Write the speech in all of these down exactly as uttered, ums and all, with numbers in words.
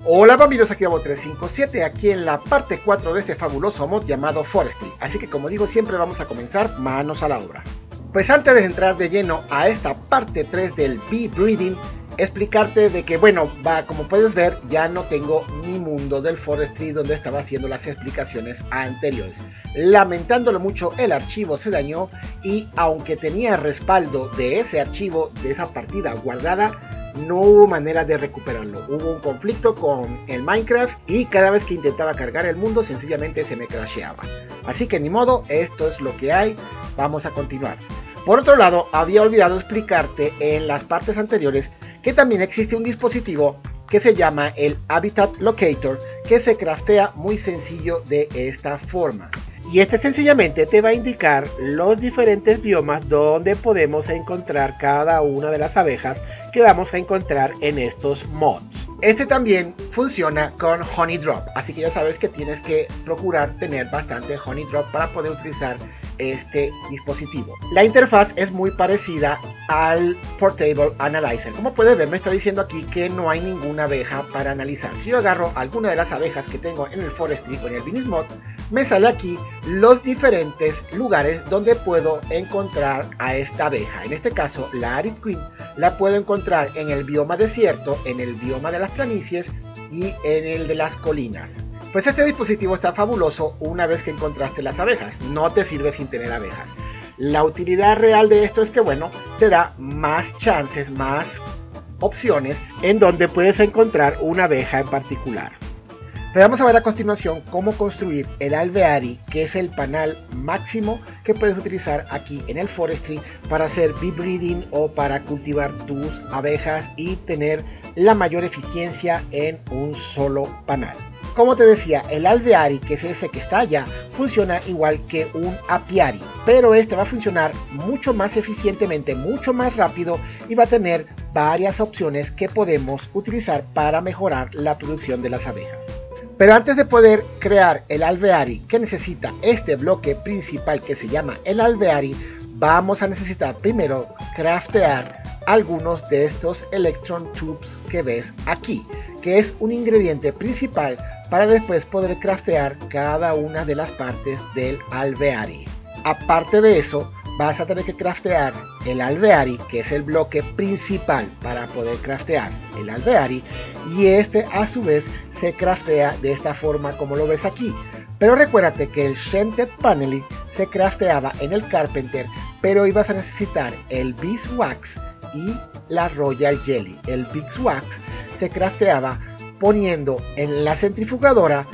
Hola bambinos, aquí Abo tres cinco siete, aquí en la parte cuatro de este fabuloso mod llamado Forestry. Así que como digo siempre, vamos a comenzar manos a la obra. Pues antes de entrar de lleno a esta parte tres del Bee Breeding, explicarte de que bueno, va, como puedes ver, ya no tengo mi mundo del Forestry donde estaba haciendo las explicaciones anteriores. Lamentándolo mucho, el archivo se dañó y aunque tenía respaldo de ese archivo, de esa partida guardada, no hubo manera de recuperarlo. Hubo un conflicto con el Minecraft y cada vez que intentaba cargar el mundo sencillamente se me crasheaba. Así que ni modo, esto es lo que hay, vamos a continuar. Por otro lado, había olvidado explicarte en las partes anteriores que también existe un dispositivo que se llama el Habitat Locator, que se craftea muy sencillo de esta forma. Y este sencillamente te va a indicar los diferentes biomas donde podemos encontrar cada una de las abejas que vamos a encontrar en estos mods. Este también funciona con Honey Drop, así que ya sabes que tienes que procurar tener bastante Honey Drop para poder utilizar este dispositivo. La interfaz es muy parecida al Portable Analyzer. Como puedes ver, me está diciendo aquí que no hay ninguna abeja para analizar. Si yo agarro alguna de las abejas que tengo en el Forestry o en el Venus Mod, me sale aquí los diferentes lugares donde puedo encontrar a esta abeja. En este caso, la Arid Queen la puedo encontrar en el bioma desierto, en el bioma de las planicies y en el de las colinas. Pues este dispositivo está fabuloso una vez que encontraste las abejas. No te sirve sin tener abejas. La utilidad real de esto es que bueno, te da más chances, más opciones en donde puedes encontrar una abeja en particular. Pero vamos a ver a continuación cómo construir el alveari, que es el panal máximo que puedes utilizar aquí en el Forestry para hacer bee breeding o para cultivar tus abejas y tener la mayor eficiencia en un solo panal. Como te decía, el alveari, que es ese que está allá, funciona igual que un apiari, pero este va a funcionar mucho más eficientemente, mucho más rápido y va a tener varias opciones que podemos utilizar para mejorar la producción de las abejas. Pero antes de poder crear el alveari, que necesita este bloque principal que se llama el alveari, vamos a necesitar primero craftear algunos de estos Electron Tubes que ves aquí, que es un ingrediente principal para después poder craftear cada una de las partes del alveari. Aparte de eso, vas a tener que craftear el alveari, que es el bloque principal para poder craftear el alveari, y este a su vez se craftea de esta forma como lo ves aquí. Pero recuérdate que el Scented Paneling se crafteaba en el Carpenter, pero ibas a necesitar el Beeswax y la Royal Jelly. El Beeswax se crafteaba poniendo en la centrifugadora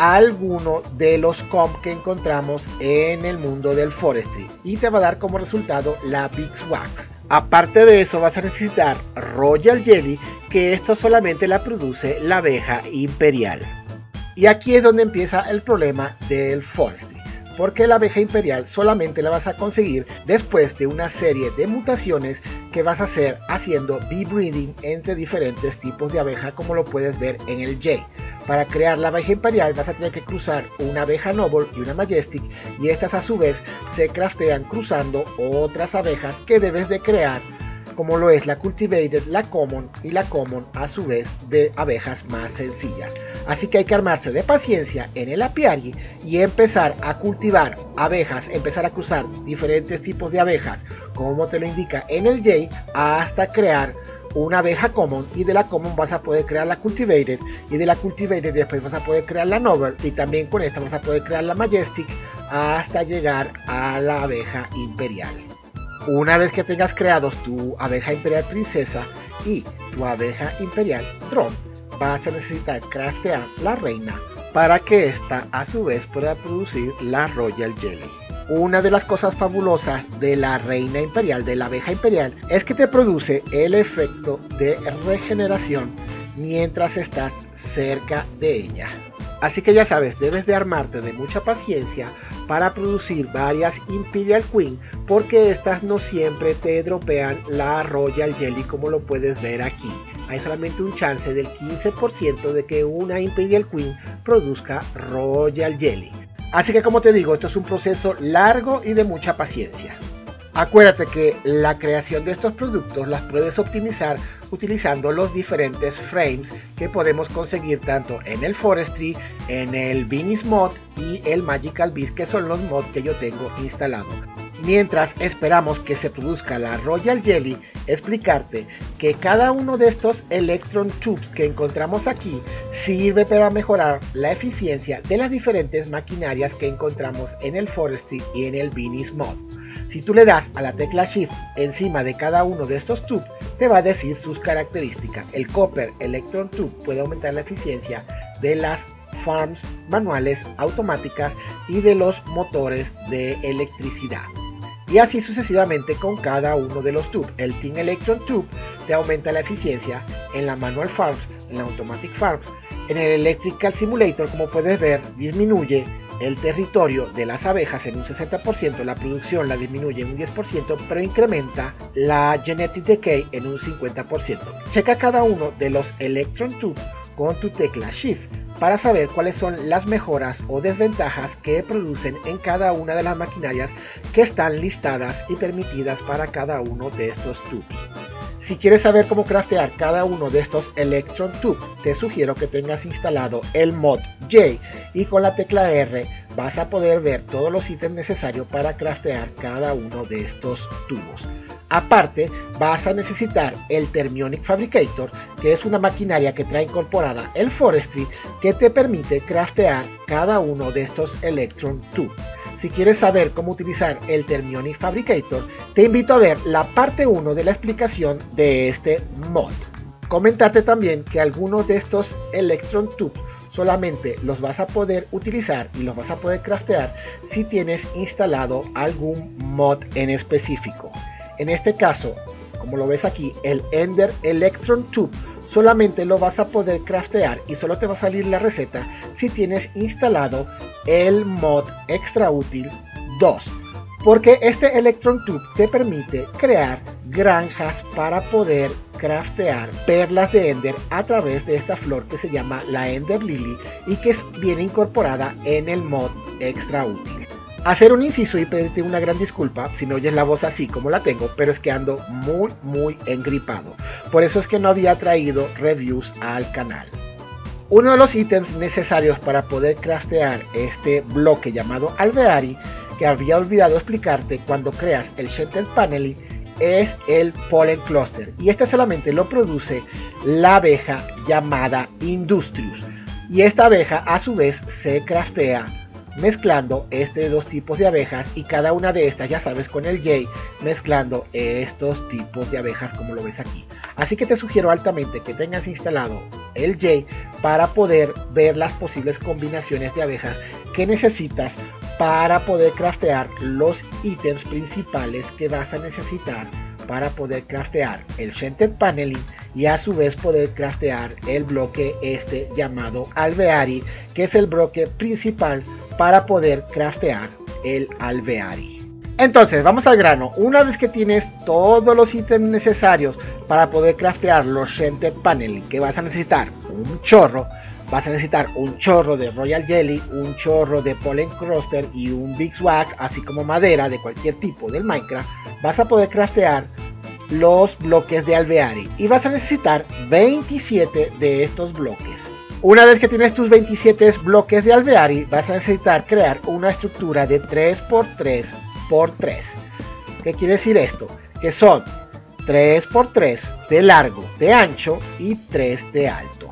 alguno de los comp que encontramos en el mundo del Forestry y te va a dar como resultado la Beeswax. Aparte de eso vas a necesitar Royal Jelly, que esto solamente la produce la abeja imperial. Y aquí es donde empieza el problema del Forestry, porque la abeja imperial solamente la vas a conseguir después de una serie de mutaciones que vas a hacer haciendo bee breeding entre diferentes tipos de abeja, como lo puedes ver en el J. Para crear la abeja imperial vas a tener que cruzar una abeja noble y una majestic, y estas a su vez se craftean cruzando otras abejas que debes de crear, como lo es la cultivated, la common y la common a su vez de abejas más sencillas. Así que hay que armarse de paciencia en el apiari y empezar a cultivar abejas, empezar a cruzar diferentes tipos de abejas, como te lo indica en el J, hasta crear una abeja common, y de la common vas a poder crear la cultivated, y de la cultivated después vas a poder crear la noble, y también con esta vas a poder crear la majestic hasta llegar a la abeja imperial. Una vez que tengas creados tu abeja imperial princesa y tu abeja imperial drone, vas a necesitar craftear la reina para que ésta a su vez pueda producir la Royal Jelly. Una de las cosas fabulosas de la reina imperial, de la abeja imperial, es que te produce el efecto de regeneración mientras estás cerca de ella. Así que ya sabes, debes de armarte de mucha paciencia para producir varias Imperial Queen, porque estas no siempre te dropean la Royal Jelly como lo puedes ver aquí. Hay solamente un chance del quince por ciento de que una Imperial Queen produzca Royal Jelly. Así que como te digo, esto es un proceso largo y de mucha paciencia. Acuérdate que la creación de estos productos las puedes optimizar utilizando los diferentes frames que podemos conseguir tanto en el Forestry, en el Venus Mod y el Magical Beast, que son los mods que yo tengo instalado. Mientras esperamos que se produzca la Royal Jelly, explicarte que cada uno de estos Electron Tubes que encontramos aquí sirve para mejorar la eficiencia de las diferentes maquinarias que encontramos en el Forestry y en el Venus Mod. Si tú le das a la tecla Shift encima de cada uno de estos tubes, te va a decir sus características. El Copper Electron Tube puede aumentar la eficiencia de las farms manuales, automáticas y de los motores de electricidad. Y así sucesivamente con cada uno de los tubes. El Tin Electron Tube te aumenta la eficiencia en la Manual Farms, en la Automatic Farms. En el Electrical Simulator, como puedes ver, disminuye el territorio de las abejas en un sesenta por ciento, la producción la disminuye en un diez por ciento, pero incrementa la Genetic Decay en un cincuenta por ciento. Checa cada uno de los Electron Tube con tu tecla Shift para saber cuáles son las mejoras o desventajas que producen en cada una de las maquinarias que están listadas y permitidas para cada uno de estos tubes. Si quieres saber cómo craftear cada uno de estos Electron Tube, te sugiero que tengas instalado el mod J y con la tecla R vas a poder ver todos los ítems necesarios para craftear cada uno de estos tubos. Aparte, vas a necesitar el Thermionic Fabricator, que es una maquinaria que trae incorporada el Forestry, que te permite craftear cada uno de estos Electron Tube. Si quieres saber cómo utilizar el Thermionic Fabricator, te invito a ver la parte uno de la explicación de este mod. Comentarte también que algunos de estos Electron Tube solamente los vas a poder utilizar y los vas a poder craftear si tienes instalado algún mod en específico. En este caso, como lo ves aquí, el Ender Electron Tube solamente lo vas a poder craftear y solo te va a salir la receta si tienes instalado el mod Extra Útil dos, porque este Electron Tube te permite crear granjas para poder craftear perlas de Ender a través de esta flor que se llama la Ender Lily y que viene incorporada en el mod Extra Útil. Hacer un inciso y pedirte una gran disculpa si no oyes la voz así como la tengo, pero es que ando muy muy engripado. Por eso es que no había traído reviews al canal. Uno de los ítems necesarios para poder craftear este bloque llamado Alveari, que había olvidado explicarte cuando creas el Scented Paneling, es el Pollen Cluster. Y este solamente lo produce la abeja llamada Industrius. Y esta abeja a su vez se craftea mezclando este dos tipos de abejas y cada una de estas, ya sabes, con el J mezclando estos tipos de abejas como lo ves aquí. Así que te sugiero altamente que tengas instalado el J para poder ver las posibles combinaciones de abejas que necesitas para poder craftear los ítems principales que vas a necesitar para poder craftear el Scented Paneling y a su vez poder craftear el bloque este llamado Alveari, que es el bloque principal para poder craftear el Alveari. Entonces vamos al grano. Una vez que tienes todos los ítems necesarios para poder craftear los Scented Paneling, que vas a necesitar un chorro, vas a necesitar un chorro de Royal Jelly, un chorro de Pollen Cluster y un Beeswax, así como madera de cualquier tipo del Minecraft, vas a poder craftear los bloques de Alveari y vas a necesitar veintisiete de estos bloques. Una vez que tienes tus veintisiete bloques de Alveari, vas a necesitar crear una estructura de tres por tres por tres. ¿Qué quiere decir esto? Que son tres por tres de largo, de ancho y tres de alto.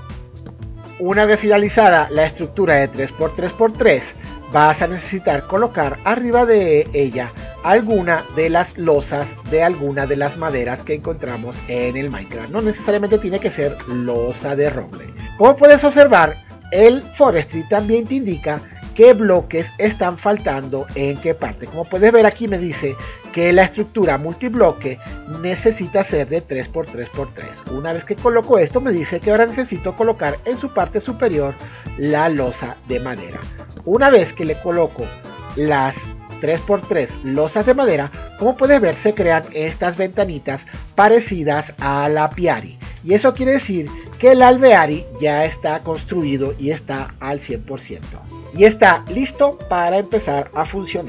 Una vez finalizada la estructura de tres por tres por tres, vas a necesitar colocar arriba de ella alguna de las losas de alguna de las maderas que encontramos en el Minecraft. No necesariamente tiene que ser losa de roble. Como puedes observar, el Forestry también te indica qué bloques están faltando en qué parte. Como puedes ver aquí me dice que la estructura multibloque necesita ser de tres por tres por tres. Una vez que coloco esto me dice que ahora necesito colocar en su parte superior la losa de madera. Una vez que le coloco las tres por tres losas de madera, como puedes ver se crean estas ventanitas parecidas al apiari. Y eso quiere decir que el alveari ya está construido y está al cien por ciento. Y está listo para empezar a funcionar.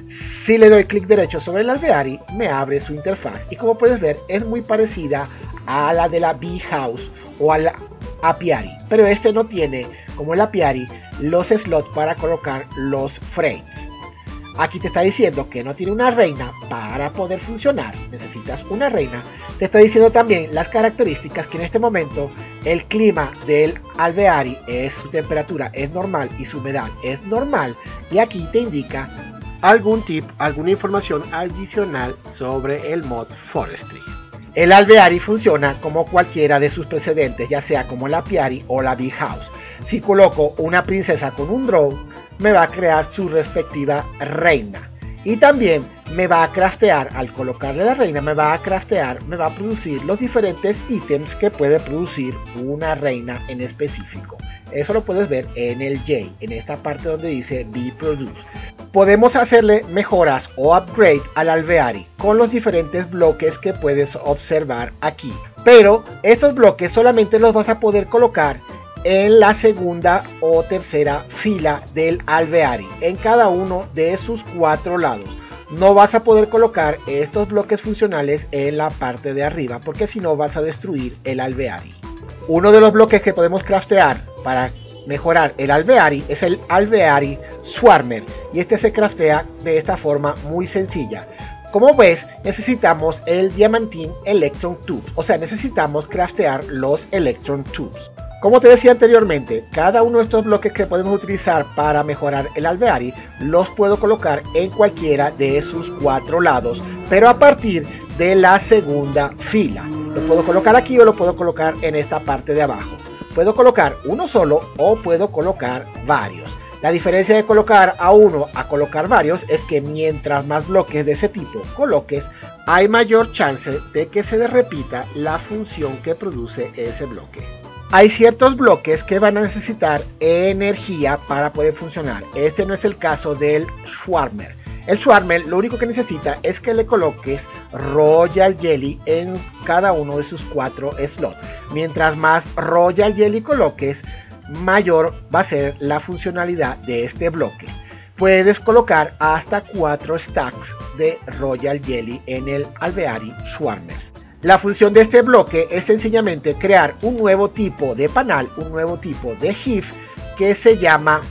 Si le doy clic derecho sobre el alveari, me abre su interfaz y como puedes ver es muy parecida a la de la Bee House o a la Apiary, pero este no tiene, como el Apiary, los slots para colocar los frames. Aquí te está diciendo que no tiene una reina para poder funcionar, necesitas una reina. Te está diciendo también las características, que en este momento el clima del alveari es, su temperatura es normal y su humedad es normal, y aquí te indica algún tip, alguna información adicional sobre el mod Forestry. El alveari funciona como cualquiera de sus precedentes, ya sea como el Apiary o la Bee House. Si coloco una princesa con un drone, me va a crear su respectiva reina. Y también me va a craftear, al colocarle la reina, me va a craftear, me va a producir los diferentes ítems que puede producir una reina en específico. Eso lo puedes ver en el J, en esta parte donde dice Be Produce. Podemos hacerle mejoras o upgrade al alveari con los diferentes bloques que puedes observar aquí. Pero estos bloques solamente los vas a poder colocar en la segunda o tercera fila del alveari, en cada uno de sus cuatro lados. No vas a poder colocar estos bloques funcionales en la parte de arriba, porque si no vas a destruir el alveari. Uno de los bloques que podemos craftear para mejorar el alveari es el alveari Swarmer, y este se craftea de esta forma muy sencilla. Como ves, necesitamos el Diamantine Electron Tube, o sea, necesitamos craftear los Electron Tubes. Como te decía anteriormente, cada uno de estos bloques que podemos utilizar para mejorar el alveari los puedo colocar en cualquiera de sus cuatro lados, pero a partir de la segunda fila. Lo puedo colocar aquí o lo puedo colocar en esta parte de abajo. Puedo colocar uno solo o puedo colocar varios. La diferencia de colocar a uno a colocar varios es que mientras más bloques de ese tipo coloques, hay mayor chance de que se repita la función que produce ese bloque. Hay ciertos bloques que van a necesitar energía para poder funcionar. Este no es el caso del Swarmer. El Swarmer lo único que necesita es que le coloques Royal Jelly en cada uno de sus cuatro slots. Mientras más Royal Jelly coloques, mayor va a ser la funcionalidad de este bloque. Puedes colocar hasta cuatro stacks de Royal Jelly en el alveari Swarmer. La función de este bloque es sencillamente crear un nuevo tipo de panel, un nuevo tipo de Hive que se llama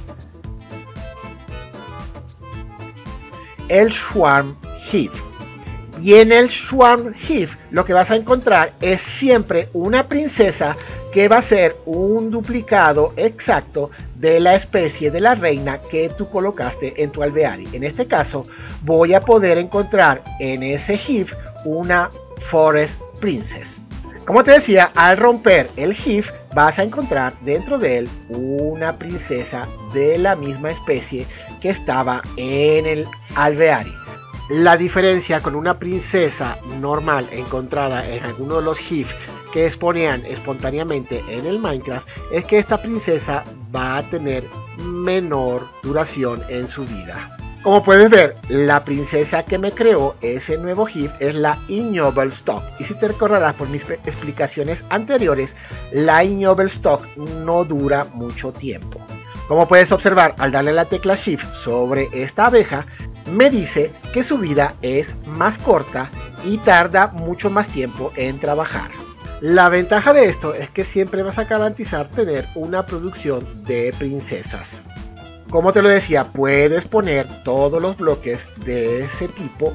el Swarm Hive. Y en el Swarm Hive lo que vas a encontrar es siempre una princesa que va a ser un duplicado exacto de la especie de la reina que tú colocaste en tu alveari. En este caso voy a poder encontrar en ese Hive una Forest Princess. Como te decía, al romper el Hive vas a encontrar dentro de él una princesa de la misma especie que estaba en el alveari. La diferencia con una princesa normal encontrada en alguno de los Hive que exponían espontáneamente en el Minecraft es que esta princesa va a tener menor duración en su vida. Como puedes ver, la princesa que me creó ese nuevo Hive es la Ignoble Stock, y si te recordarás por mis explicaciones anteriores, la Ignoble Stock no dura mucho tiempo. Como puedes observar, al darle la tecla Shift sobre esta abeja, me dice que su vida es más corta y tarda mucho más tiempo en trabajar. La ventaja de esto es que siempre vas a garantizar tener una producción de princesas. Como te lo decía, puedes poner todos los bloques de ese tipo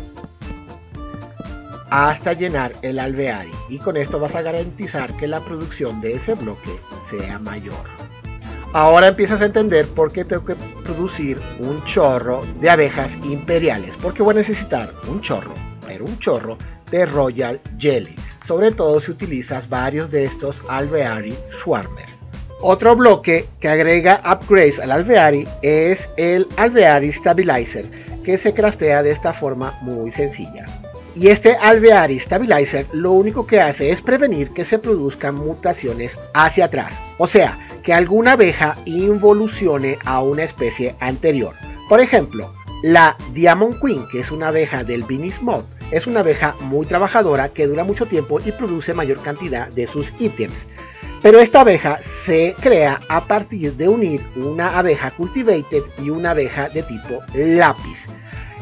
hasta llenar el alveari, y con esto vas a garantizar que la producción de ese bloque sea mayor. Ahora empiezas a entender por qué tengo que producir un chorro de abejas imperiales, porque voy a necesitar un chorro, pero un chorro de Royal Jelly, sobre todo si utilizas varios de estos alveari Swarmer. Otro bloque que agrega upgrades al alveari es el alveari Stabilizer, que se craftea de esta forma muy sencilla. Y este alveari Stabilizer lo único que hace es prevenir que se produzcan mutaciones hacia atrás, o sea, que alguna abeja involucione a una especie anterior. Por ejemplo, la Diamond Queen, que es una abeja del Venus Mod, es una abeja muy trabajadora que dura mucho tiempo y produce mayor cantidad de sus ítems. Pero esta abeja se crea a partir de unir una abeja cultivated y una abeja de tipo lápiz.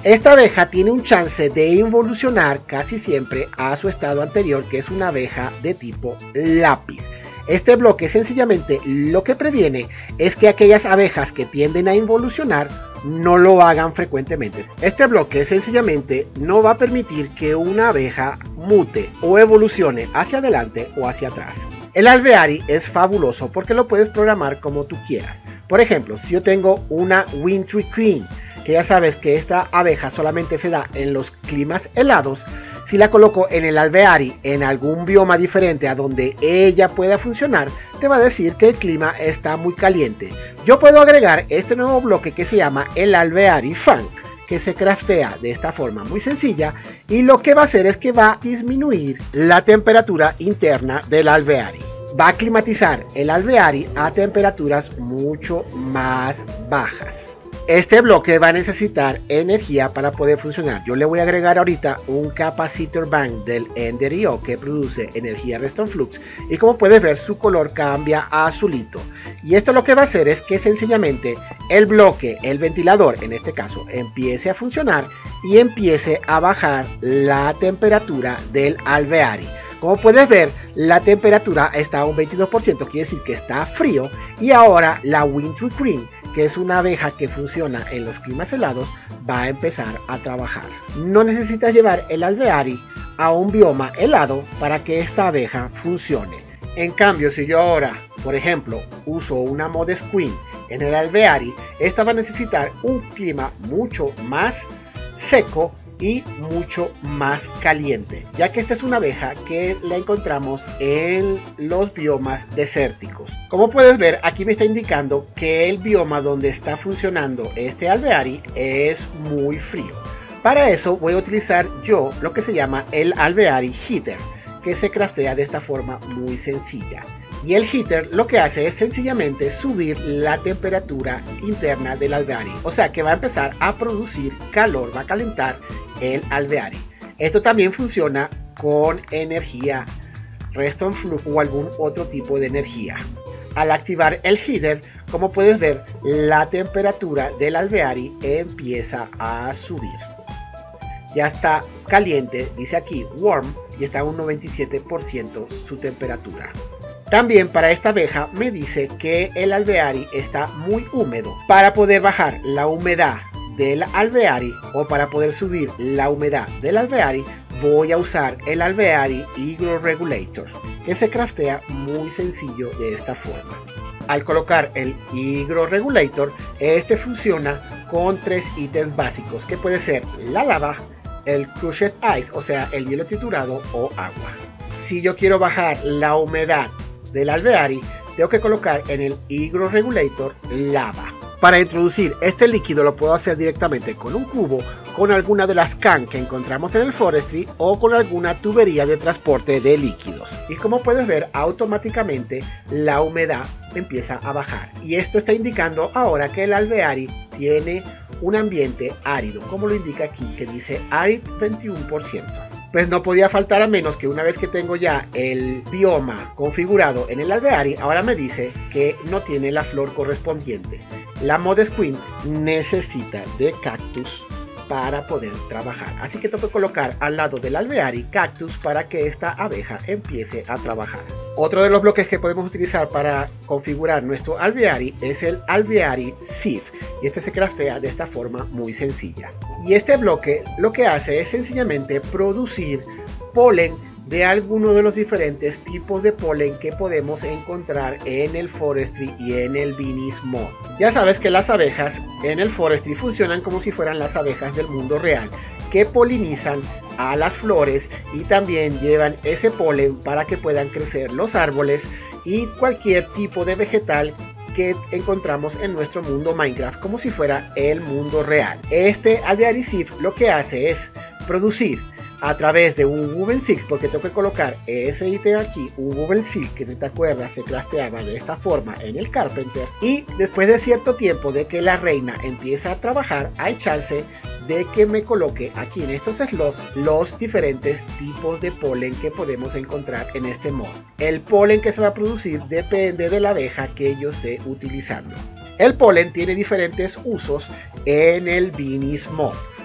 Esta abeja tiene un chance de involucionar casi siempre a su estado anterior, que es una abeja de tipo lápiz. Este bloque sencillamente lo que previene es que aquellas abejas que tienden a involucionar no lo hagan frecuentemente. Este bloque sencillamente no va a permitir que una abeja mute o evolucione hacia adelante o hacia atrás. El alveari es fabuloso porque lo puedes programar como tú quieras. Por ejemplo, si yo tengo una Wintry Queen, que ya sabes que esta abeja solamente se da en los climas helados, si la coloco en el alveari en algún bioma diferente a donde ella pueda funcionar, te va a decir que el clima está muy caliente. Yo puedo agregar este nuevo bloque que se llama el alveari fan, que se craftea de esta forma muy sencilla, y lo que va a hacer es que va a disminuir la temperatura interna del alveari. Va a climatizar el alveari a temperaturas mucho más bajas. Este bloque va a necesitar energía para poder funcionar. Yo le voy a agregar ahorita un capacitor bank del Ender punto i o que produce energía Redstone Flux, y como puedes ver su color cambia a azulito. Y esto lo que va a hacer es que sencillamente el bloque, el ventilador en este caso, empiece a funcionar y empiece a bajar la temperatura del alveari. Como puedes ver, la temperatura está a un veintidós por ciento, quiere decir que está frío, y ahora la Wintry Queen, que es una abeja que funciona en los climas helados, va a empezar a trabajar. No necesitas llevar el alveari a un bioma helado para que esta abeja funcione. En cambio, si yo ahora, por ejemplo, uso una Modest Queen en el alveari, esta va a necesitar un clima mucho más seco y mucho más caliente, ya que esta es una abeja que la encontramos en los biomas desérticos. Como puedes ver, aquí me está indicando que el bioma donde está funcionando este alveari es muy frío. Para eso voy a utilizar yo lo que se llama el alveari heater, que se craftea de esta forma muy sencilla. Y el heater lo que hace es sencillamente subir la temperatura interna del alveari, o sea que va a empezar a producir calor, va a calentar el alveari. Esto también funciona con energía Redstone Flux o algún otro tipo de energía. Al activar el heater, como puedes ver, la temperatura del alveari empieza a subir. Ya está caliente, dice aquí warm, y está a un noventa y siete por ciento su temperatura. También para esta abeja me dice que el alveari está muy húmedo. Para poder bajar la humedad del alveari o para poder subir la humedad del alveari, voy a usar el alveari Hygroregulator, Regulator, que se craftea muy sencillo de esta forma. Al colocar el Hygroregulator, Regulator, este funciona con tres ítems básicos, que puede ser la lava, el crushed ice, o sea el hielo triturado, o agua. Si yo quiero bajar la humedad del alveari, tengo que colocar en el Hygroregulator Regulator lava. Para introducir este líquido lo puedo hacer directamente con un cubo, con alguna de las can que encontramos en el forestry o con alguna tubería de transporte de líquidos. Y como puedes ver, automáticamente la humedad empieza a bajar. Y esto está indicando ahora que el alveari tiene un ambiente árido, como lo indica aquí, que dice Arid veintiuno por ciento. Pues no podía faltar, a menos que una vez que tengo ya el bioma configurado en el alveari, ahora me dice que no tiene la flor correspondiente. La Modest Queen necesita de cactus para poder trabajar, así que tengo que colocar al lado del alveari cactus para que esta abeja empiece a trabajar. Otro de los bloques que podemos utilizar para configurar nuestro alveari es el alveari sieve, y este se craftea de esta forma muy sencilla. Y este bloque lo que hace es sencillamente producir polen de alguno de los diferentes tipos de polen que podemos encontrar en el forestry y en el Venice mod. Ya sabes que las abejas en el forestry funcionan como si fueran las abejas del mundo real, que polinizan a las flores y también llevan ese polen para que puedan crecer los árboles y cualquier tipo de vegetal que encontramos en nuestro mundo Minecraft, como si fuera el mundo real. Este alveari sieve lo que hace es producir a través de un woven silk, porque tengo que colocar ese ítem aquí, un woven silk, que si te acuerdas se crafteaba de esta forma en el Carpenter, y después de cierto tiempo de que la reina empieza a trabajar, hay chance de que me coloque aquí en estos slots los diferentes tipos de polen que podemos encontrar en este mod. El polen que se va a producir depende de la abeja que yo esté utilizando. El polen tiene diferentes usos en el Venice mod.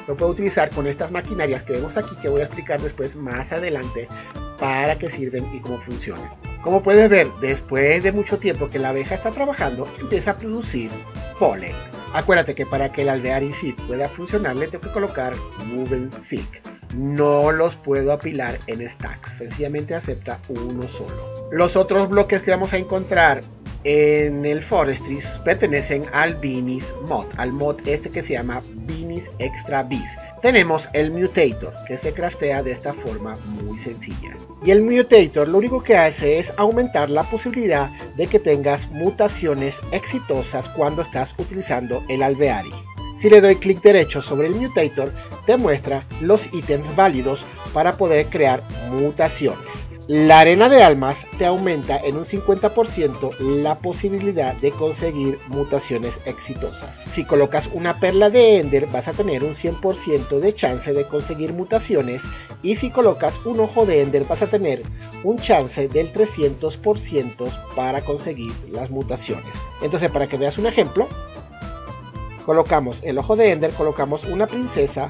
lo puedo utilizar con estas maquinarias que vemos aquí, que voy a explicar después más adelante para qué sirven y cómo funcionan. Como puedes ver, después de mucho tiempo que la abeja está trabajando, empieza a producir polen. Acuérdate que para que el alveari sí pueda funcionar, le tengo que colocar moving silk. No los puedo apilar en stacks, sencillamente acepta uno solo. Los otros bloques que vamos a encontrar en el Forestry pertenecen al Beanies mod, al mod este que se llama Beanies Extra Bees. Tenemos el Mutator, que se craftea de esta forma muy sencilla. Y el Mutator lo único que hace es aumentar la posibilidad de que tengas mutaciones exitosas cuando estás utilizando el alveari. Si le doy clic derecho sobre el Mutator, te muestra los ítems válidos para poder crear mutaciones. La arena de almas te aumenta en un cincuenta por ciento la posibilidad de conseguir mutaciones exitosas. Si colocas una perla de Ender, vas a tener un cien por ciento de chance de conseguir mutaciones, y si colocas un ojo de Ender vas a tener un chance del trescientos por ciento para conseguir las mutaciones. Entonces, para que veas un ejemplo, colocamos el ojo de Ender, colocamos una princesa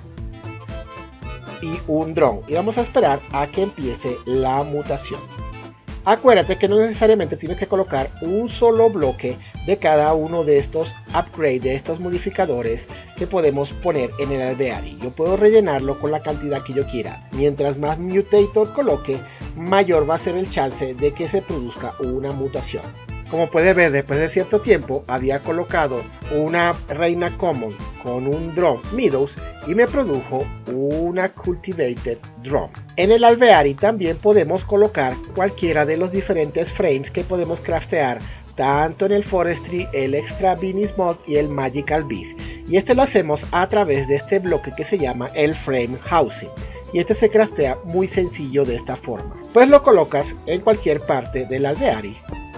y un drone, y vamos a esperar a que empiece la mutación. Acuérdate que no necesariamente tienes que colocar un solo bloque de cada uno de estos upgrades, de estos modificadores que podemos poner en el alveari. Yo puedo rellenarlo con la cantidad que yo quiera. Mientras más Mutator coloque, mayor va a ser el chance de que se produzca una mutación. Como puedes ver, después de cierto tiempo había colocado una reina common con un drone Meadows y me produjo una cultivated drone. En el alveari también podemos colocar cualquiera de los diferentes frames que podemos craftear tanto en el Forestry, el Extra Beanies mod y el Magical Bees. Y este lo hacemos a través de este bloque que se llama el Frame Housing. Y este se craftea muy sencillo de esta forma. Pues lo colocas en cualquier parte del alveari.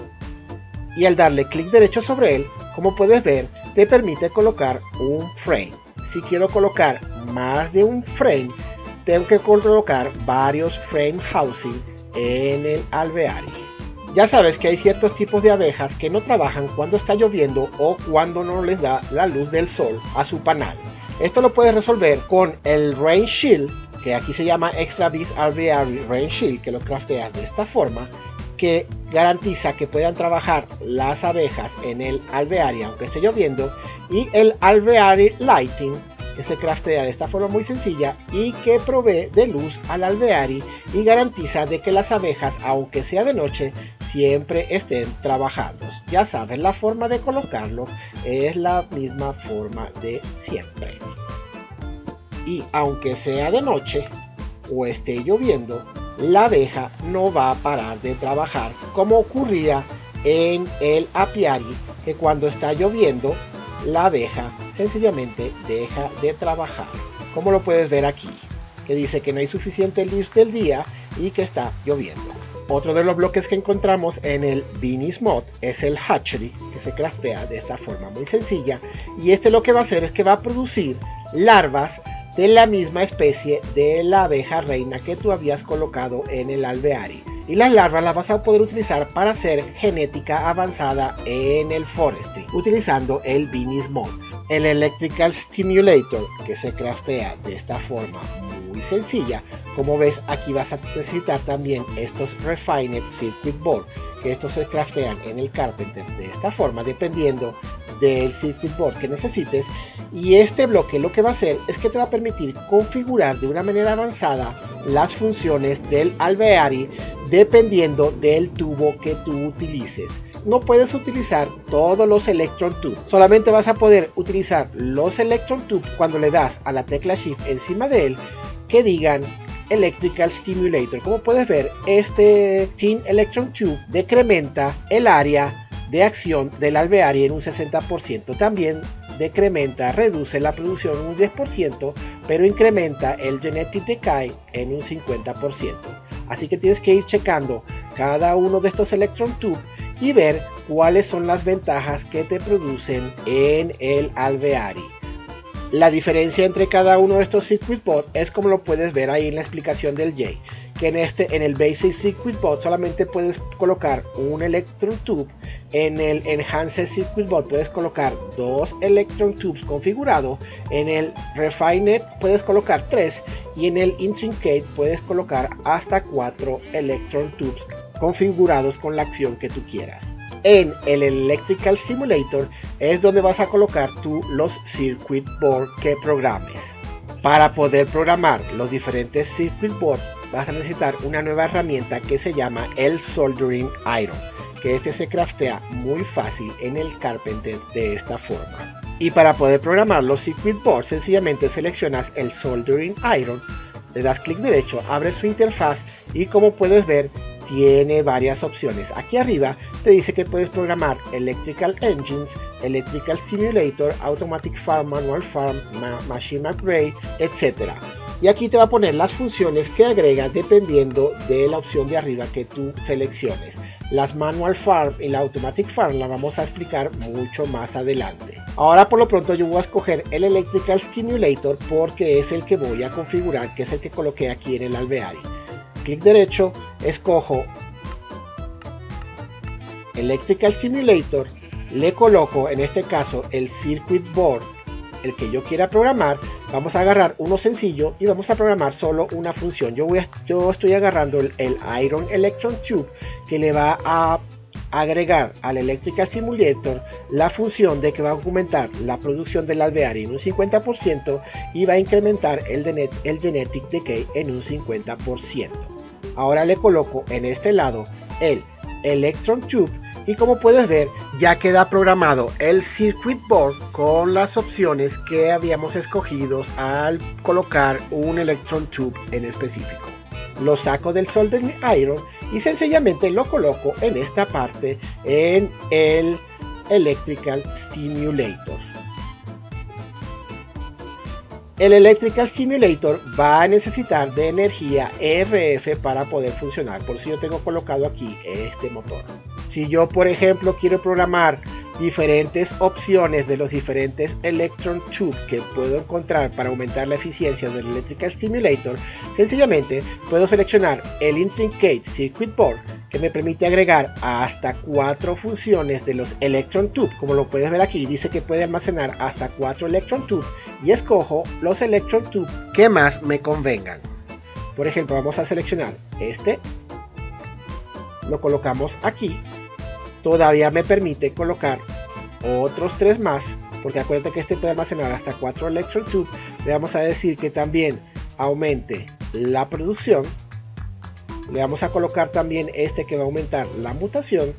Y al darle clic derecho sobre él, como puedes ver, te permite colocar un frame. Si quiero colocar más de un frame, tengo que colocar varios frame housing en el alveari. Ya sabes que hay ciertos tipos de abejas que no trabajan cuando está lloviendo o cuando no les da la luz del sol a su panal. Esto lo puedes resolver con el Rain Shield, que aquí se llama Extra Bees Alveari Rain Shield, que lo crafteas de esta forma, que garantiza que puedan trabajar las abejas en el alveari aunque esté lloviendo, y el Alveari Lighting, que se craftea de esta forma muy sencilla y que provee de luz al alveari y garantiza de que las abejas, aunque sea de noche, siempre estén trabajando. Ya sabes, la forma de colocarlo es la misma forma de siempre. Y aunque sea de noche o esté lloviendo, la abeja no va a parar de trabajar, como ocurría en el apiari, que cuando está lloviendo la abeja sencillamente deja de trabajar, como lo puedes ver aquí, que dice que no hay suficiente luz del día y que está lloviendo. Otro de los bloques que encontramos en el Beanies mod es el Hatchery, que se craftea de esta forma muy sencilla, y este lo que va a hacer es que va a producir larvas de la misma especie de la abeja reina que tú habías colocado en el alveari, y las larvas las vas a poder utilizar para hacer genética avanzada en el Forestry utilizando el Beanies mod. El Electrical Stimulator, que se craftea de esta forma muy sencilla, como ves aquí vas a necesitar también estos Refined Circuit Board, que estos se craftean en el Carpenter de esta forma dependiendo del circuit board que necesites, y este bloque lo que va a hacer es que te va a permitir configurar de una manera avanzada las funciones del alveari dependiendo del tubo que tú utilices. No puedes utilizar todos los Electron Tube, solamente vas a poder utilizar los Electron Tube cuando le das a la tecla Shift encima de él que digan Electrical Stimulator. Como puedes ver, este Thin Electron Tube decrementa el área de acción del alveari en un sesenta por ciento. También decrementa, reduce la producción en un diez por ciento, pero incrementa el Genetic Decay en un cincuenta por ciento. Así que tienes que ir checando cada uno de estos Electron Tube y ver cuáles son las ventajas que te producen en el alveari. La diferencia entre cada uno de estos Circuit Board es como lo puedes ver ahí en la explicación del Jay, que en este en el Basic Circuit Board solamente puedes colocar un Electron Tube En el Enhanced Circuit Board puedes colocar dos Electron Tubes configurados, en el Refined puedes colocar tres y en el Intrincate puedes colocar hasta cuatro Electron Tubes configurados con la acción que tú quieras. En el Electrical Simulator es donde vas a colocar tú los Circuit Board que programes. Para poder programar los diferentes Circuit Board vas a necesitar una nueva herramienta que se llama el Soldering Iron, que este se craftea muy fácil en el Carpenter de esta forma. Y para poder programar los Circuit Board sencillamente seleccionas el Soldering Iron, le das clic derecho, abres su interfaz y como puedes ver tiene varias opciones. Aquí arriba te dice que puedes programar Electrical Engines, Electrical Simulator, Automatic Farm, Manual Farm, Ma Machine Upgrade, etcétera. Y aquí te va a poner las funciones que agrega dependiendo de la opción de arriba que tú selecciones. Las Manual Farm y la Automatic Farm las vamos a explicar mucho más adelante. Ahora por lo pronto yo voy a escoger el Electrical Simulator porque es el que voy a configurar, que es el que coloqué aquí en el Alveari. Clic derecho, escojo Electrical Simulator, le coloco en este caso el Circuit Board, el que yo quiera programar. Vamos a agarrar uno sencillo y vamos a programar solo una función. Yo, voy a, yo estoy agarrando el, el Iron Electron Tube, que le va a agregar al Electrical Simulator la función de que va a aumentar la producción del Alveari en un cincuenta por ciento y va a incrementar el, de el Genetic Decay en un cincuenta por ciento. Ahora le coloco en este lado el Electron Tube y como puedes ver ya queda programado el Circuit Board con las opciones que habíamos escogido al colocar un Electron Tube en específico. Lo saco del Soldering Iron y sencillamente lo coloco en esta parte en el Electrical Simulator. El Electrical Simulator va a necesitar de energía E R F para poder funcionar, por eso yo tengo colocado aquí este motor. Si yo por ejemplo quiero programar diferentes opciones de los diferentes Electron Tube que puedo encontrar para aumentar la eficiencia del Electrical Simulator, sencillamente puedo seleccionar el Intrincate Circuit Board, que me permite agregar hasta cuatro funciones de los Electron Tube. Como lo puedes ver aquí, dice que puede almacenar hasta cuatro Electron Tube y escojo los Electron Tube que más me convengan. Por ejemplo, vamos a seleccionar este, lo colocamos aquí. Todavía me permite colocar otros tres más, porque acuérdate que este puede almacenar hasta cuatro Electron Tube. Le vamos a decir que también aumente la producción. Le vamos a colocar también este que va a aumentar la mutación.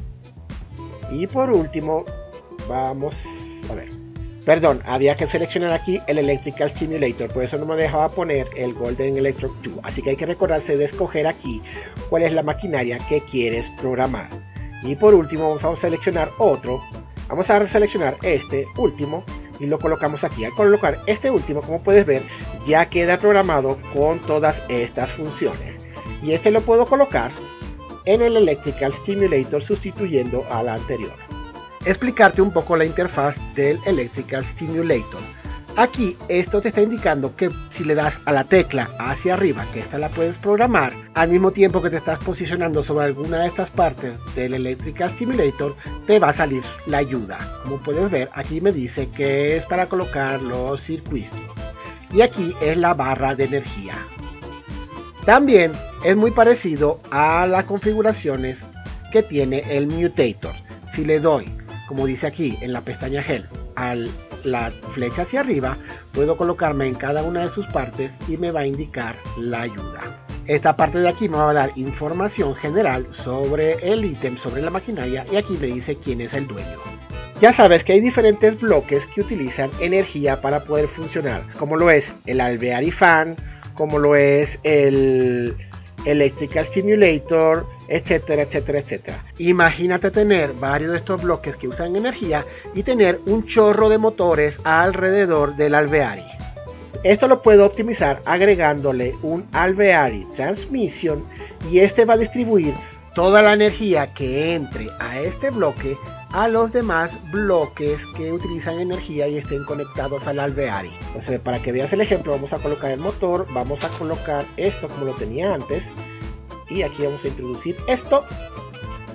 Y por último, vamos a ver. Perdón, había que seleccionar aquí el Electrical Simulator, por eso no me dejaba poner el Golden Electron Tube. Así que hay que recordarse de escoger aquí cuál es la maquinaria que quieres programar. Y por último vamos a seleccionar otro. Vamos a seleccionar este último y lo colocamos aquí. Al colocar este último, como puedes ver, ya queda programado con todas estas funciones. Y este lo puedo colocar en el Electrical Simulator sustituyendo a la anterior. Explicarte un poco la interfaz del Electrical Simulator. Aquí esto te está indicando que si le das a la tecla hacia arriba, que esta la puedes programar, al mismo tiempo que te estás posicionando sobre alguna de estas partes del Electrical Simulator, te va a salir la ayuda. Como puedes ver, aquí me dice que es para colocar los circuitos. Y aquí es la barra de energía. También es muy parecido a las configuraciones que tiene el Mutator. Si le doy, como dice aquí en la pestaña Help, a la flecha hacia arriba, puedo colocarme en cada una de sus partes y me va a indicar la ayuda. Esta parte de aquí me va a dar información general sobre el ítem, sobre la maquinaria, y aquí me dice quién es el dueño. Ya sabes que hay diferentes bloques que utilizan energía para poder funcionar, como lo es el Alveari Fan, como lo es el Electrical Simulator, etcétera, etcétera, etcétera. Imagínate tener varios de estos bloques que usan energía y tener un chorro de motores alrededor del Alveari. Esto lo puedo optimizar agregándole un Alveari Transmission y este va a distribuir toda la energía que entre a este bloque a los demás bloques que utilizan energía y estén conectados al Alveari. Entonces, para que veas el ejemplo, vamos a colocar el motor, vamos a colocar esto como lo tenía antes y aquí vamos a introducir esto,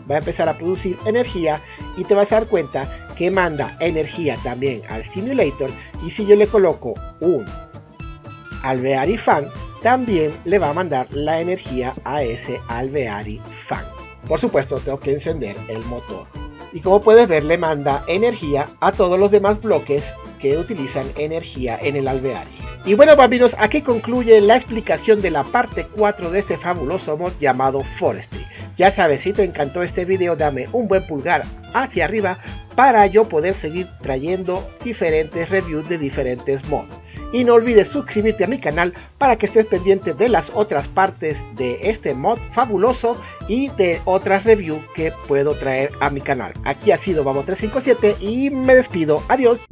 va a empezar a producir energía y te vas a dar cuenta que manda energía también al simulator, y si yo le coloco un Alveari fan, también le va a mandar la energía a ese Alveari fan. Por supuesto, tengo que encender el motor. Y como puedes ver, le manda energía a todos los demás bloques que utilizan energía en el Alveari. Y bueno, bambinos, aquí concluye la explicación de la parte cuatro de este fabuloso mod llamado Forestry. Ya sabes, si te encantó este video, dame un buen pulgar hacia arriba para yo poder seguir trayendo diferentes reviews de diferentes mods. Y no olvides suscribirte a mi canal para que estés pendiente de las otras partes de este mod fabuloso y de otras reviews que puedo traer a mi canal. Aquí ha sido Babo tres cinco siete y me despido. Adiós.